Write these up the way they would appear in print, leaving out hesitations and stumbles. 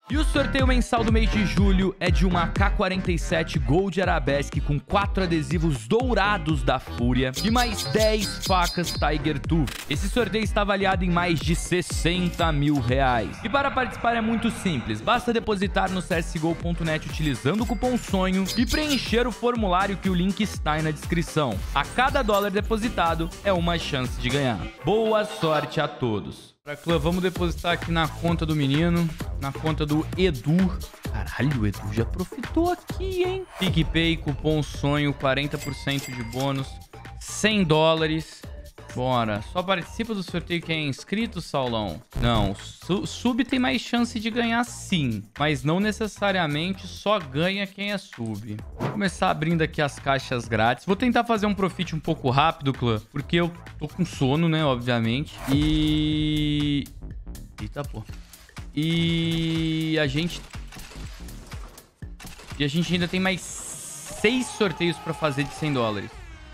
E o sorteio mensal do mês de julho é de uma AK-47 Gold Arabesque com 4 adesivos dourados da Fúria e mais 10 facas Tiger Tooth. Esse sorteio está avaliado em mais de 60 mil reais. E para participar é muito simples, basta depositar no csgo.net utilizando o cupom SONHO e preencher o formulário que o link está aí na descrição. A cada dólar depositado é uma chance de ganhar. Boa sorte a todos! Clã, vamos depositar aqui na conta do menino, na conta do Edu. Caralho, o Edu já profitou aqui, hein? PicPay, cupom SONHO, 40% de bônus, 100 dólares. Bora. Só participa do sorteio quem é inscrito, Saulão? Não. Sub tem mais chance de ganhar sim, mas não necessariamente só ganha quem é sub. Vou começar abrindo aqui as caixas grátis. Vou tentar fazer um profit um pouco rápido, clã, porque eu tô com sono, né, obviamente. Eita, pô. E a gente ainda tem mais 6 sorteios pra fazer de 100 dólares.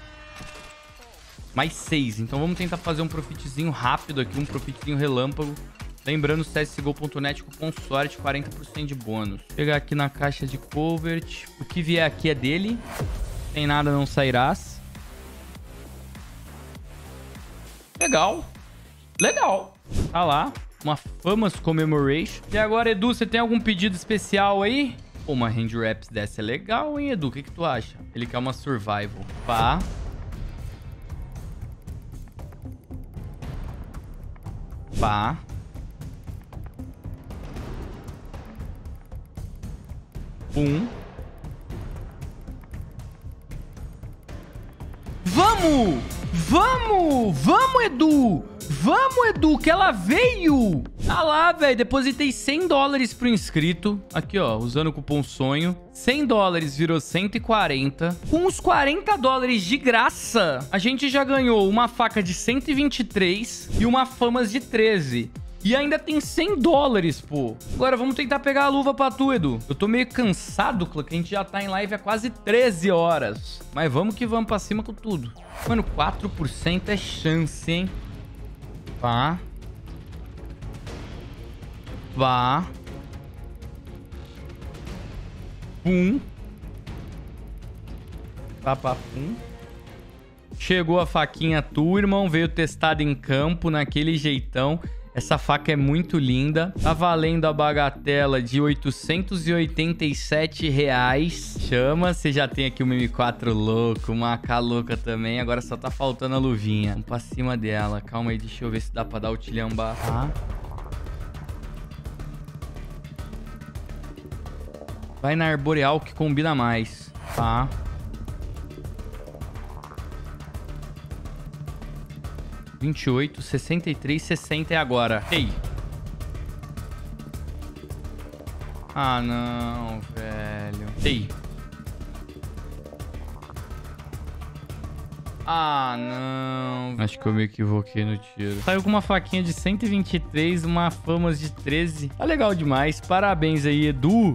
Mais 6. Então vamos tentar fazer um profitzinho rápido aqui, um profitzinho relâmpago. Lembrando, csgo.net, cupom sorte, 40% de bônus. Vou pegar aqui na caixa de covert. O que vier aqui é dele. Sem nada não sairás. Legal. Legal. Tá lá. Uma Famous Commemoration. E agora, Edu, você tem algum pedido especial aí? Pô, uma Hand Wraps dessa é legal, hein, Edu? O que tu acha? Ele quer uma Survival. Pá. Pá. Pum. Vamos! Vamos! Vamos, Edu! Vamos, Edu, que ela veio! Ah lá, velho, depositei 100 dólares pro inscrito. Aqui, ó, usando o cupom SONHO. 100 dólares virou 140. Com os 40 dólares de graça, a gente já ganhou uma faca de 123 e uma Famas de 13. E ainda tem 100 dólares, pô. Agora vamos tentar pegar a luva pra tu, Edu. Eu tô meio cansado, que a gente já tá em live há quase 13 horas. Mas vamos que vamos pra cima com tudo. Mano, 4% é chance, hein? Pá. Vá. Pum. Pá, pá, pum. Chegou a faquinha tua, irmão. Veio testada em campo, naquele jeitão. Essa faca é muito linda. Tá valendo a bagatela de 887 reais. Chama, você já tem aqui uma M4 louco, uma AK louca também. Agora só tá faltando a luvinha. Vamos pra cima dela. Calma aí, deixa eu ver se dá pra dar o tilhambá. Tá? Vai na Arboreal que combina mais. Tá? $28, 63, 60 é agora. Ei. Ah, não, velho. Ei. Ah, não. Acho que eu me equivoquei no tiro. Saiu com uma faquinha de 123, uma Famas de 13. Tá legal demais. Parabéns aí, Edu.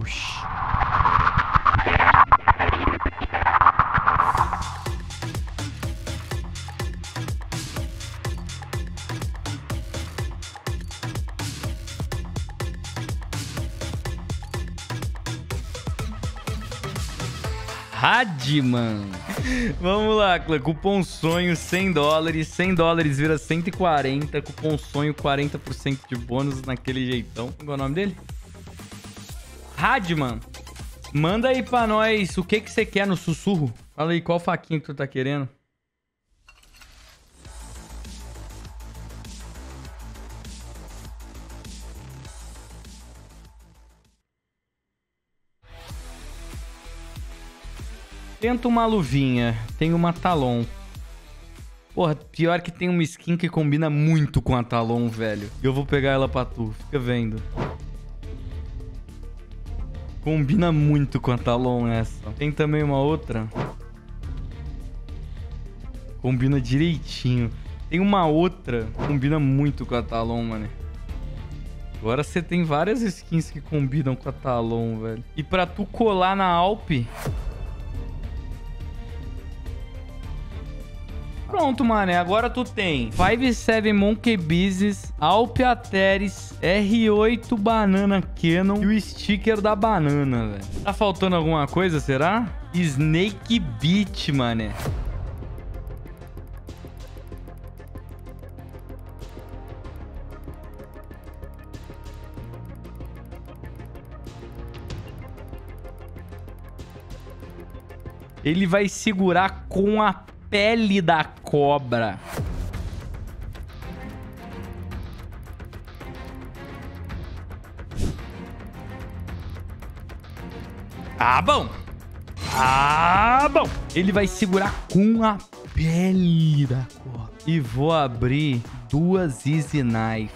Radman. Vamos lá, clã. Cupom SONHO, 100 dólares. 100 dólares vira 140. Cupom SONHO, 40% de bônus naquele jeitão. Qual é o nome dele? Radman. Manda aí pra nós o que você quer no sussurro. Fala aí, qual faquinha que tu tá querendo? Tenta uma luvinha. Tem uma Talon. Porra, pior que tem uma skin que combina muito com a Talon, velho. Eu vou pegar ela pra tu. Fica vendo. Combina muito com a Talon essa. Tem também uma outra. Combina direitinho. Tem uma outra. Combina muito com a Talon, mano. Agora você tem várias skins que combinam com a Talon, velho. E pra tu colar na Alp... Pronto, mané. Agora tu tem 5-7 Monkey Business, Alpiateris, R8 Banana Cannon e o sticker da banana, velho. Tá faltando alguma coisa, será? Snake Beat, mané. Ele vai segurar com a pele da cobra. Ah, bom. Ah, bom. Ele vai segurar com a pele da cobra. E vou abrir 2 Easy Knife.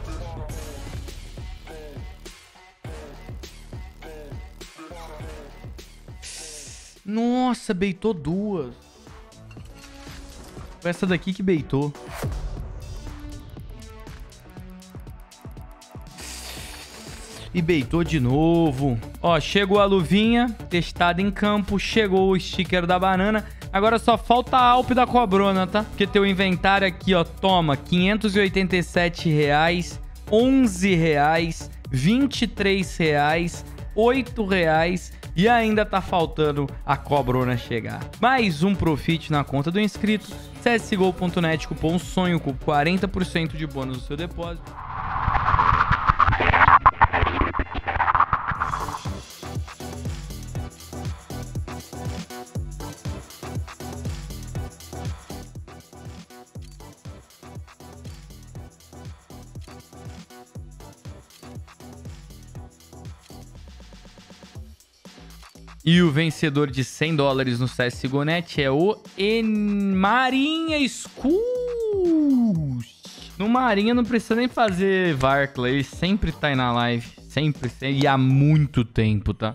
Nossa, beitou 2. Foi essa daqui que beitou. E beitou de novo. Ó, chegou a luvinha, testada em campo. Chegou o sticker da banana. Agora só falta a Alp da cobrona, tá? Porque teu inventário aqui, ó, toma R$587, R$11, R$23, R$8 e ainda tá faltando a cobrona chegar. Mais um profit na conta do inscrito. CSGO.net, cupom SONHO, com 40% de bônus no seu depósito. E o vencedor de $100 no CSGO.net é o Marinha Schools. No Marinha não precisa nem fazer Varkla, ele sempre tá aí na live. Sempre, e há muito tempo, tá?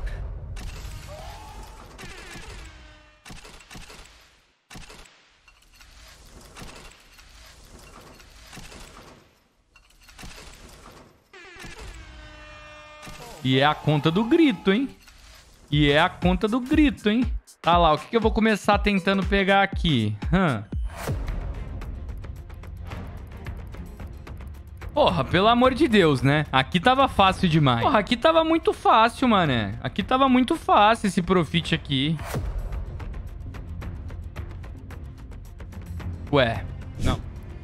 E é a conta do grito, hein? E é a conta do grito, hein? Tá lá, o que eu vou começar tentando pegar aqui? Porra, pelo amor de Deus, né? Aqui tava fácil demais. Porra, aqui tava muito fácil, mané. Aqui tava muito fácil esse profit aqui. Ué, não.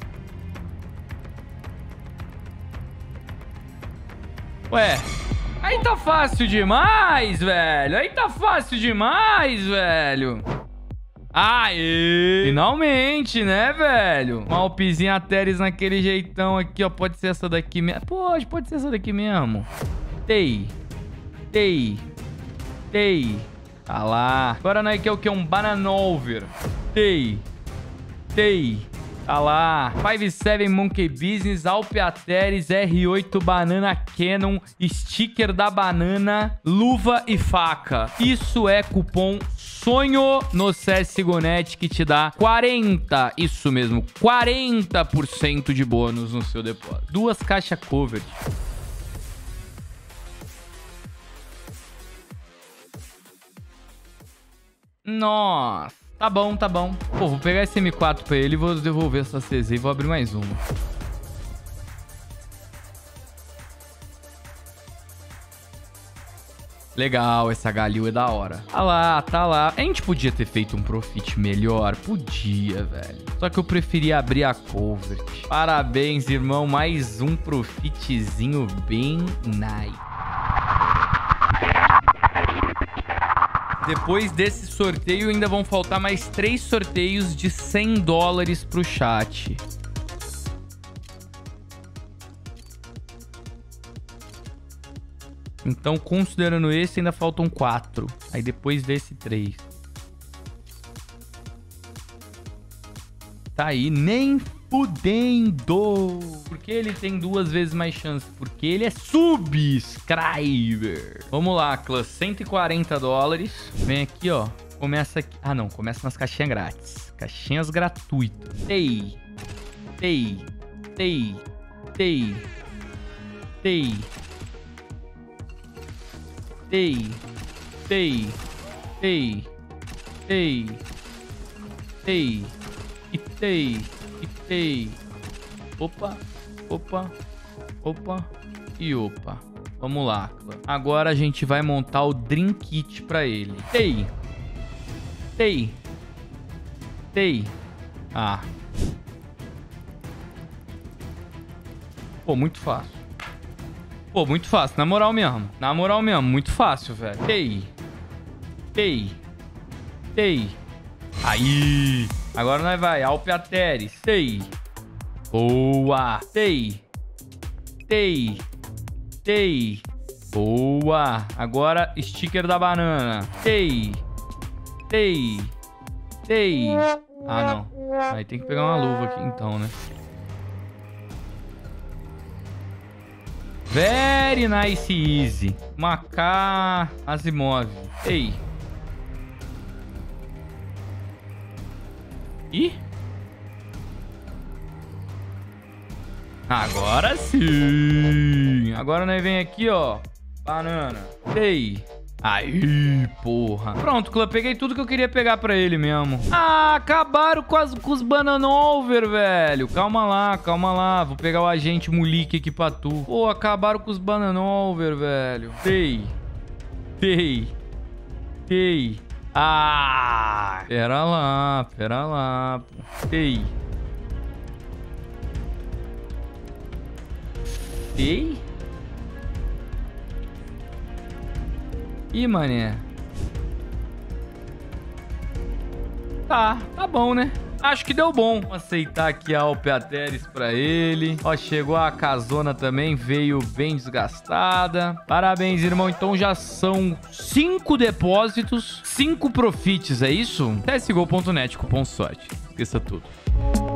Ué... Aí tá fácil demais, velho. Aí tá fácil demais, velho. Aê! Finalmente, né, velho? Uma Alpzinha Teres naquele jeitão aqui, ó. Pode ser essa daqui mesmo. Pode ser essa daqui mesmo. Tei. Tá lá. Agora nós quer o quê? Um Bananover. Tei. Tá lá. 5-7 Monkey Business, Alpiateris, R8 Banana Cannon, sticker da banana, luva e faca. Isso é cupom SONHO no CSGO.net que te dá 40% de bônus no seu depósito. 2 caixas cover. Nossa. Tá bom. Pô, vou pegar esse M4 pra ele e vou devolver essa CZ e vou abrir mais uma. Legal, essa Galil é da hora. Tá lá. A gente podia ter feito um profit melhor? Podia, velho. Só que eu preferi abrir a Covert. Parabéns, irmão. Mais um profitzinho bem nice. Depois desse sorteio, ainda vão faltar mais 3 sorteios de $100 pro chat. Então, considerando esse, ainda faltam 4. Aí depois desse, 3. Tá aí, nem fudendo. Porque ele tem 2 vezes mais chance. Porque ele é subscriber. Vamos lá, clã. $140. Vem aqui, ó. Começa aqui. Ah, não. Começa nas caixinhas grátis. Caixinhas gratuitas. Tei. Itei. Opa. E opa. Vamos lá, clã. Agora a gente vai montar o Dream Kit pra ele. Tei. Ah. Pô, muito fácil. Na moral mesmo. Muito fácil, velho. Tei. Aí. Agora nós vai. Alpeateres. Tei. Boa. Tei. Boa. Agora sticker da banana. Tei. Ah, não. Aí tem que pegar uma luva aqui então, né? Very nice easy. Macá Asimov. Ei. Ih. Agora sim. Agora nós vem aqui, ó. Banana. Ei. Aí, porra. Pronto, clã. Peguei tudo que eu queria pegar pra ele mesmo. Ah, acabaram com os Bananover, velho. Calma lá. Vou pegar o agente Mulik aqui pra tu. Pô, acabaram com os Bananover, velho. Tei. Ah, pera lá. Tei. Ih, mané. Tá bom, né? Acho que deu bom. Vou aceitar aqui a Alpeateres pra ele. Ó, chegou a casona também, veio bem desgastada. Parabéns, irmão. Então já são 5 depósitos, 5 profits, é isso? CSGO.net, cupom sorte. Esqueça tudo.